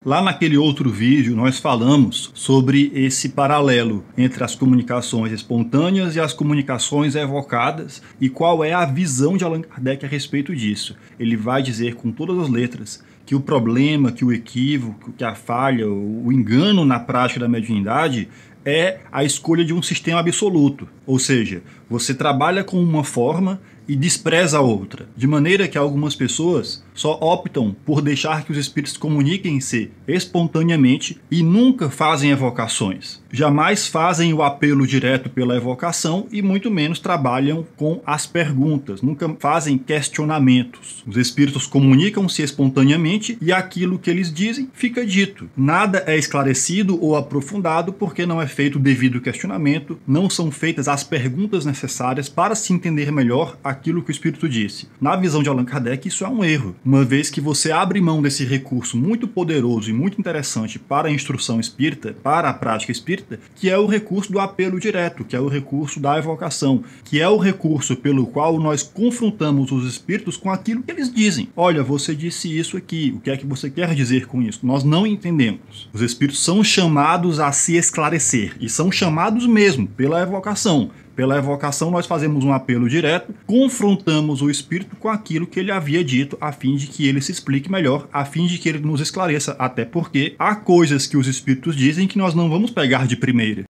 Lá naquele outro vídeo nós falamos sobre esse paralelo entre as comunicações espontâneas e as comunicações evocadas e qual é a visão de Allan Kardec a respeito disso. Ele vai dizer com todas as letras que o problema, que o equívoco, que a falha, o engano na prática da mediunidade é a escolha de um sistema absoluto. Ou seja, você trabalha com uma forma e despreza a outra, de maneira que algumas pessoas só optam por deixar que os espíritos comuniquem-se espontaneamente e nunca fazem evocações. Jamais fazem o apelo direto pela evocação e muito menos trabalham com as perguntas, nunca fazem questionamentos. Os espíritos comunicam-se espontaneamente e aquilo que eles dizem fica dito. Nada é esclarecido ou aprofundado porque não é feito o devido questionamento, não são feitas as perguntas necessárias para se entender melhor aquilo que o espírito disse. Na visão de Allan Kardec, isso é um erro, uma vez que você abre mão desse recurso muito poderoso e muito interessante para a instrução espírita, para a prática espírita, que é o recurso do apelo direto, que é o recurso da evocação, que é o recurso pelo qual nós confrontamos os espíritos com aquilo que eles dizem. Olha, você disse isso aqui, o que é que você quer dizer com isso? Nós não entendemos. Os espíritos são chamados a se esclarecer, e são chamados mesmo pela evocação. Pela evocação, nós fazemos um apelo direto, confrontamos o espírito com aquilo que ele havia dito, a fim de que ele se explique melhor, a fim de que ele nos esclareça, até porque há coisas que os espíritos dizem que nós não vamos pegar de primeira.